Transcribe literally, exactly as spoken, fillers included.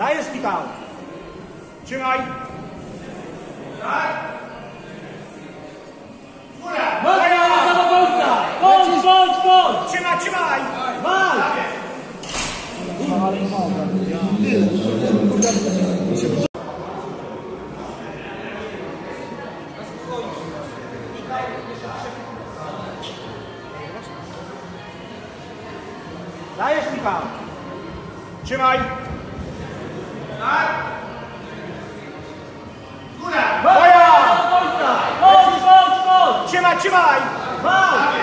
Dajesz, Michał. Trzymaj. Tak. Góra. Mocno do końca. Bądź, bądź, bądź. Trzymaj, trzymaj. Wal. Dajesz, Michał. Trzymaj. Tak. Góra. Mocno do końca. Bądź, bądź, bądź. Trzymaj, trzymaj. Wal.